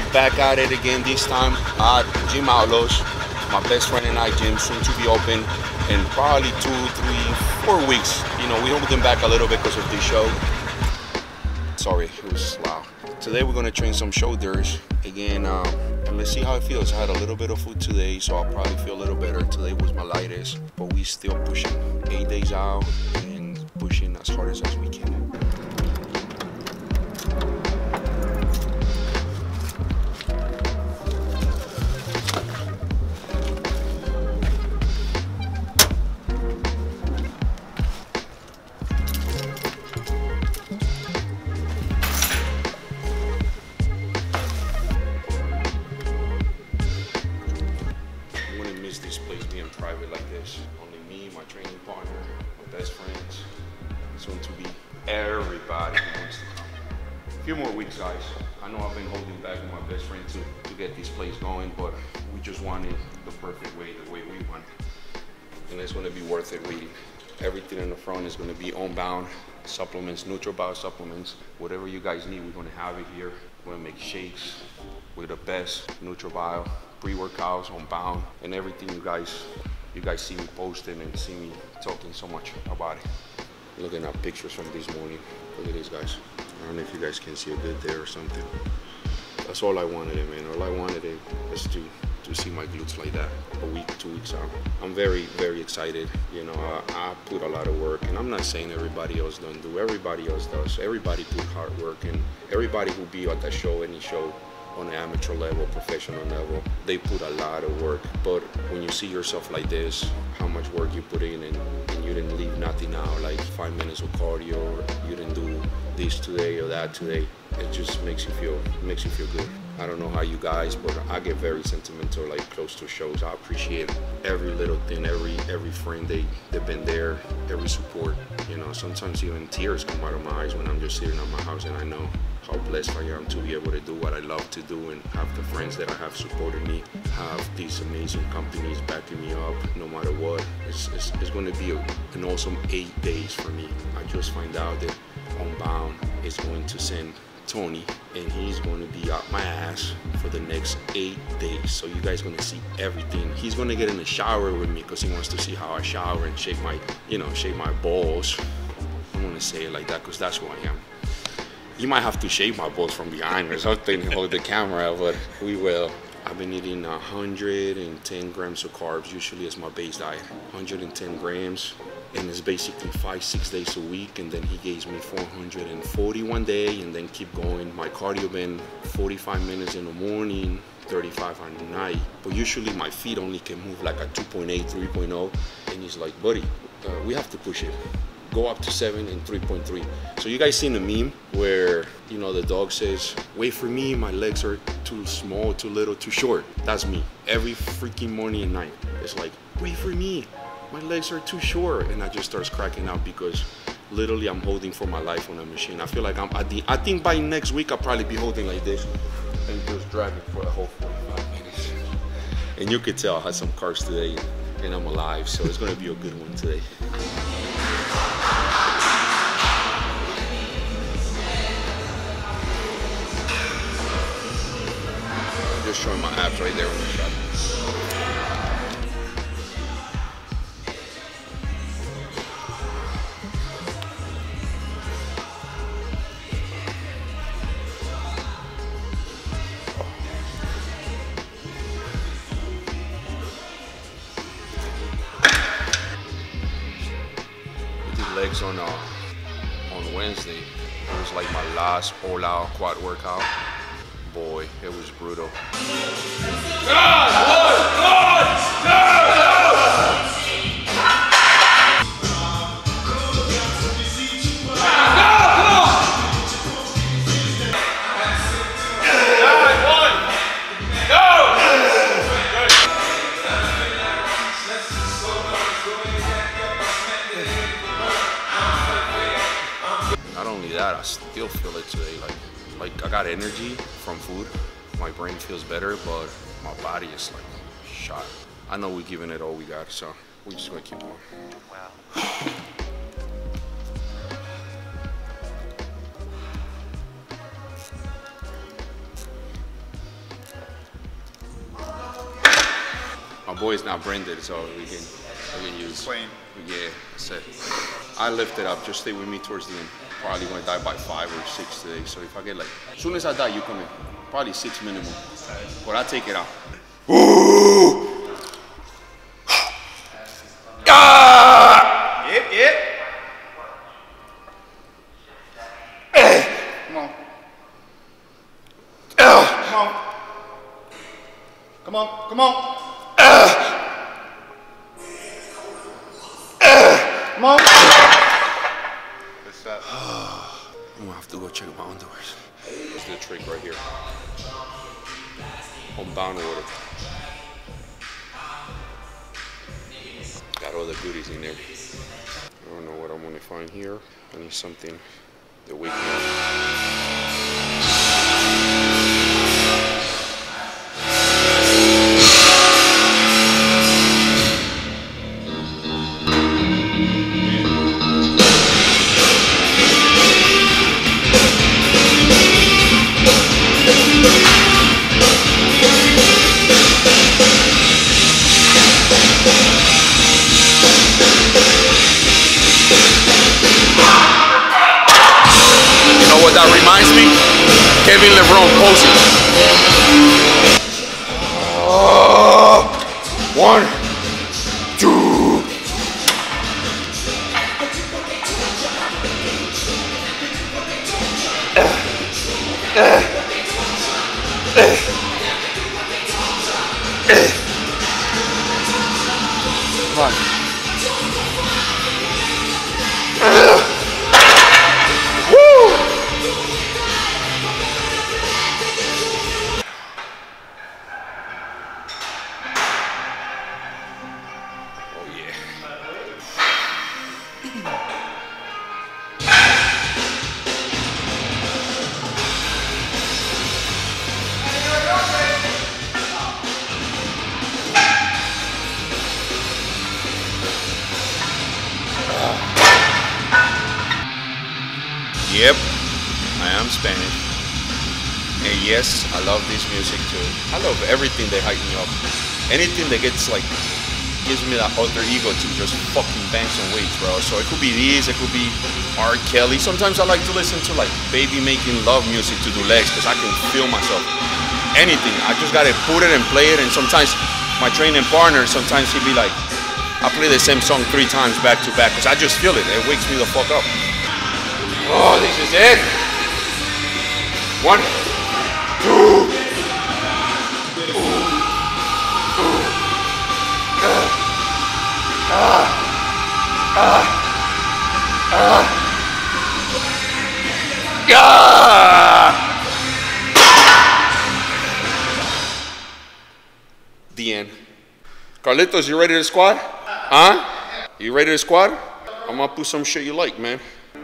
back at it again, this time at Gym Outlaws. My best friend and I, gym, soon to be open in probably 2, 3, 4 weeks. You know, we hold them back a little bit because of this show. Sorry, it was loud. Today we're gonna train some shoulders again, and let's see how it feels. I had a little bit of food today, so I'll probably feel a little better. Today was my lightest, but we still pushing 8 days out and pushing as hard as we can. This place being private like this. Only me, my training partner, my best friends, soon to be everybody who wants to come. A few more weeks, guys. I know I've been holding back with my best friend to get this place going, but we just want it the perfect way, the way we want it. And it's gonna be worth it. Everything in the front is gonna be UNBOUND supplements, NutriBio supplements. Whatever you guys need, we're gonna have it here. We're gonna make shakes with the best NutriBio, pre-workouts, UNBOUND, and everything you guys see me posting and see me talking so much about it. Looking at pictures from this morning. Look at this, guys. I don't know if you guys can see a bit there or something. That's all I wanted, man. All I wanted was to see my glutes like that a week, 2 weeks out. I'm very, very excited. You know, I put a lot of work, and I'm not saying everybody else don't do. Everybody else does. Everybody put hard work, and everybody who be at that show, any show, on the amateur level, professional level, they put a lot of work. But when you see yourself like this, how much work you put in, and you didn't leave nothing out, like 5 minutes of cardio, or you didn't do this today or that today, it just makes you feel good. I don't know how you guys, but I get very sentimental, like close to shows. I appreciate every little thing, every friend they've been there, every support. You know, sometimes even tears come out of my eyes when I'm just sitting at my house and I know how blessed I am to be able to do what I love to do and have the friends that I have supported me, have these amazing companies backing me up no matter what. It's going to be an awesome 8 days for me. I just find out that UNBOUND is going to send Tony, and he's going to be out my ass for the next 8 days. So you guys going to see everything. He's going to get in the shower with me because he wants to see how I shower and shake my balls. I want to say it like that because that's who I am. You might have to shave my balls from behind or something and hold the camera, but we will. I've been eating 110 grams of carbs, usually as my base diet. 110 grams, and it's basically 5-6 days a week, and then he gives me 440 one day, and then keep going. My cardio been 45 minutes in the morning, 35 at night, but usually my feet only can move like a 2.8, 3.0, and he's like, buddy, we have to push it. Go up to 7 and 3.3. So you guys seen the meme where, you know, the dog says, wait for me, my legs are too small, too little, too short. That's me. Every freaking morning and night. It's like, wait for me, my legs are too short. And I just starts cracking out because literally I'm holding for my life on a machine. I feel like I think by next week I'll probably be holding like this and just dragging for a whole 45 minutes. And you could tell I had some carbs today and I'm alive, so it's gonna be a good one today. Just showing my abs right there on the shot. I did legs on Wednesday. It was like my last all-out quad workout. Boy, it was brutal. Not only that, I still feel it today. Like I got energy from food. My brain feels better, but my body is like shot. I know we're giving it all we got, so we're just gonna keep going. Wow. My boy's not branded, so we can use. Plain. Yeah, that's it. I lift it up. Just stay with me towards the end. Probably gonna die by 5 or 6 today. So if I get like, as soon as I die, you come in. Probably 6 minimum. But I take it out. Ooh! Ah! Yep. Come on. Come on. Come on. Come on. Good stuff. I'm gonna have to go check my underwears. This is the trick right here. Unbound water. Got all the goodies in there. I don't know what I'm gonna find here. I need something that wake me up. What that reminds me? Kevin LeBron posing. 1, 2. Come on. Yep, I am Spanish. And yes, I love this music too. I love everything that hype me up. Anything that gets like, gives me that alter ego to just fucking bang some weights, bro. So it could be these, it could be R. Kelly. Sometimes I like to listen to like baby making love music to do legs because I can feel myself. Anything, I just gotta put it and play it. And sometimes my training partner, sometimes he'd be like, I play the same song 3 times back to back because I just feel it. It wakes me the fuck up. Oh, this is it. 1, 2. The end. Carlitos, you ready to squat? Huh? You ready to squat? I'm gonna put some shit you like, man.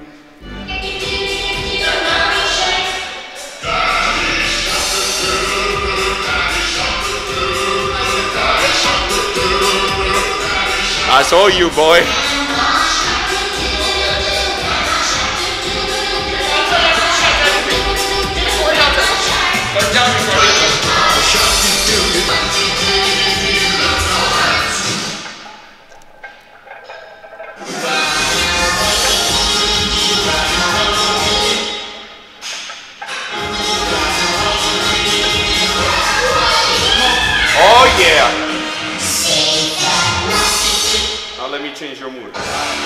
I saw you, boy. Oh yeah. Now let me change your mood.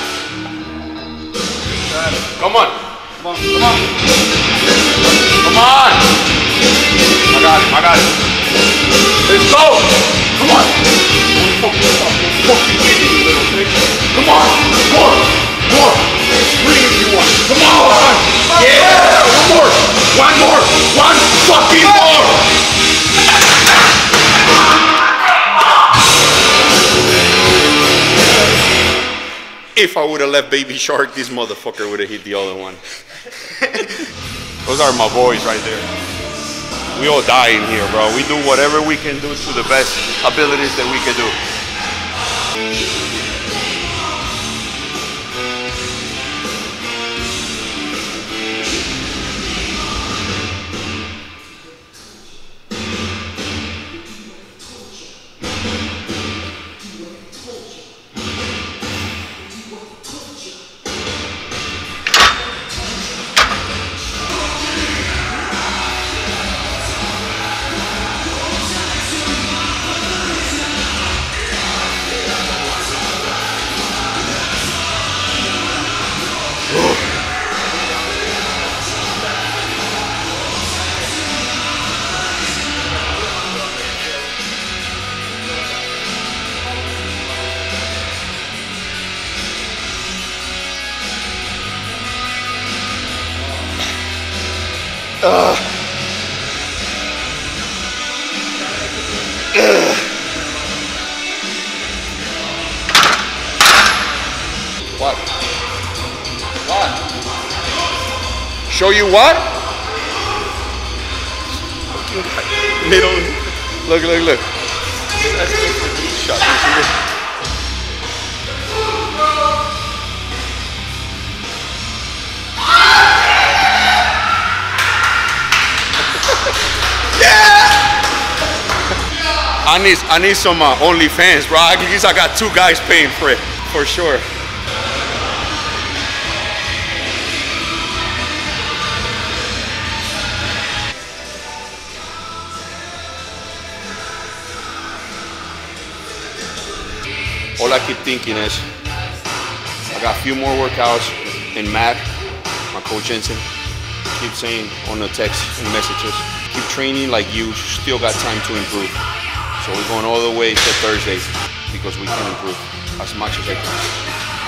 Come on. Come on. Come on. Come on. I got it. I got it. Let's go. Come on. Come on. More. Bring it if you want. Come on. Yeah. One more. One fucking more. If I would have left Baby Shark, this motherfucker would have hit the other one. Those are my boys right there. We all die in here, bro. We do whatever we can do to the best abilities that we can do. What? What? Show you what? Middle. Look, look, look. That's good for knee shot. I need some OnlyFans, bro. I guess I got 2 guys paying for it, for sure. All I keep thinking is, I got a few more workouts, and Matt, my coach Jensen, keep saying on the text and messages, keep training like you still got time to improve. So we're going all the way to Thursday because we can improve as much as I can.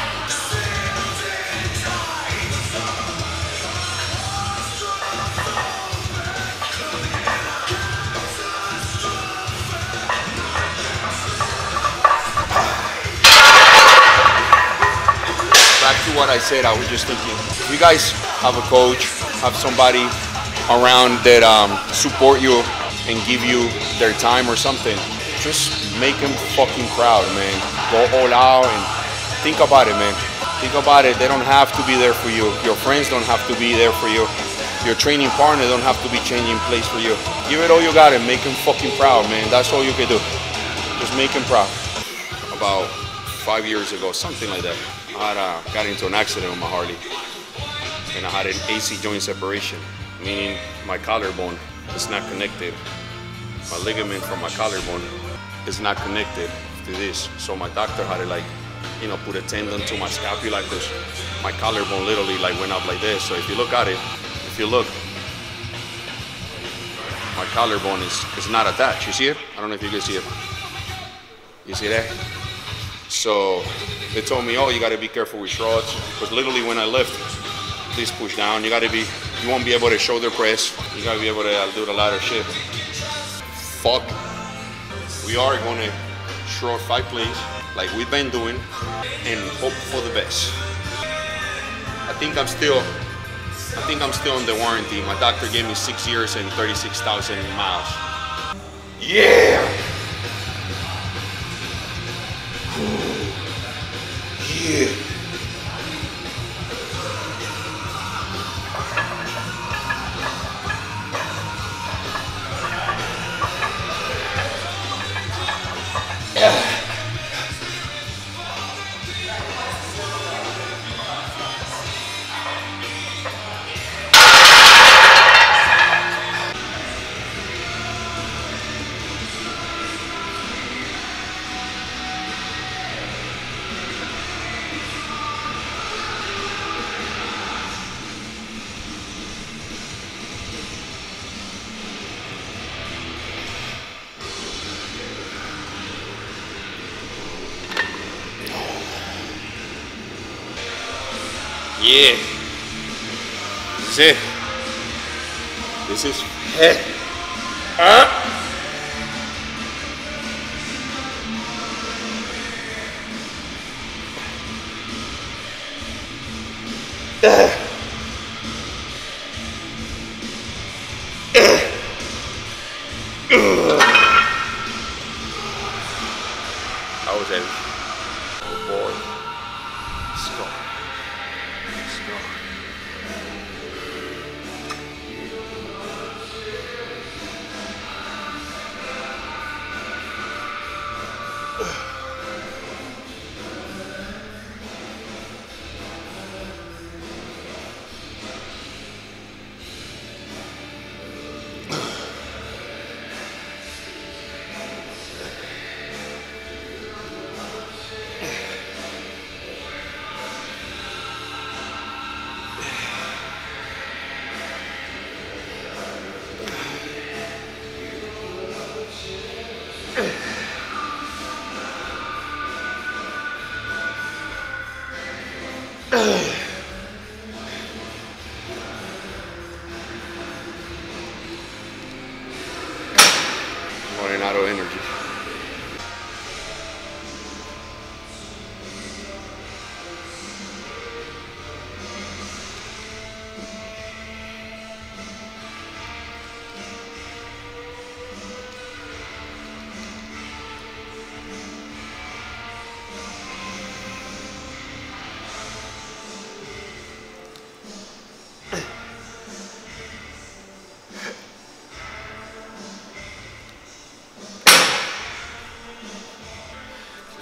Back to what I said, I was just thinking, if you guys have a coach, have somebody around that support you and give you their time or something, just make them fucking proud, man. Go all out and think about it, man. Think about it. They don't have to be there for you. Your friends don't have to be there for you. Your training partner don't have to be changing place for you. Give it all you got and make them fucking proud, man. That's all you can do. Just make them proud. About 5 years ago, something like that, I got into an accident on my Harley, and I had an AC joint separation, meaning my collarbone is not connected. My ligament from my collarbone is not connected to this. So my doctor had to, like, you know, put a tendon to my scapula because my collarbone literally like went up like this. So if you look at it, if you look, my collarbone is not attached. You see it? I don't know if you can see it. You see that? So they told me, oh, you gotta be careful with shrouds, because literally when I lift, please push down. You won't be able to shoulder press. You gotta be able to do a lot of shit. Fuck. We are gonna shroud 5 plays like we've been doing and hope for the best. I think I'm still on the warranty. My doctor gave me 6 years and 36,000 miles. Yeah! Yeah. Yeah, this is it. This is it. That was it. Oh boy. Let's go. Let's go.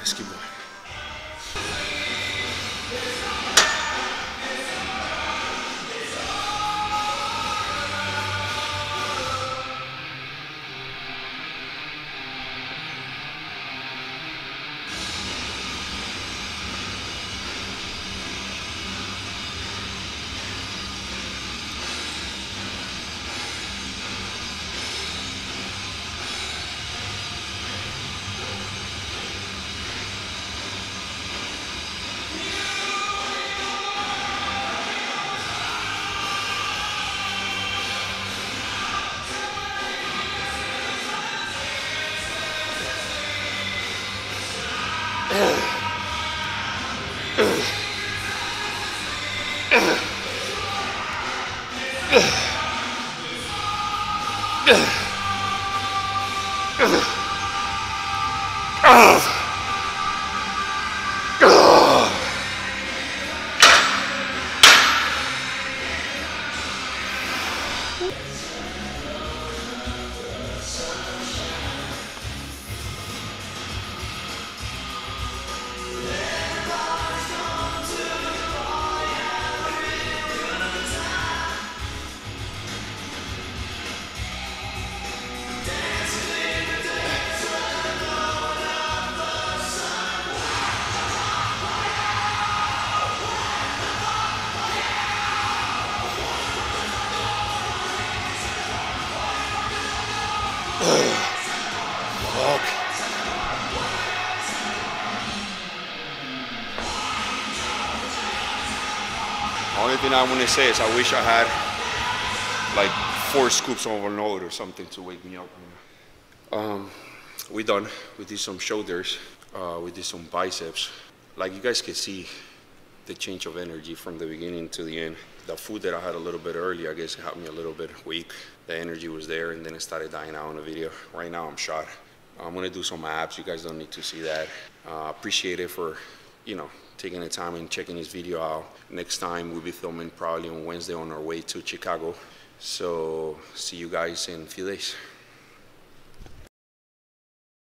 Let's keep going. Only thing I want to say is I wish I had like 4 scoops of overload or something to wake me up. We done. We did some shoulders. We did some biceps. Like you guys can see the change of energy from the beginning to the end. The food that I had a little bit early, I guess it helped me a little bit weak. The energy was there and then it started dying out in the video. Right now I'm shot. I'm gonna do some abs. You guys don't need to see that. Appreciate it for, you know, taking the time and checking this video out. Next time we'll be filming probably on Wednesday on our way to Chicago. So see you guys in a few days.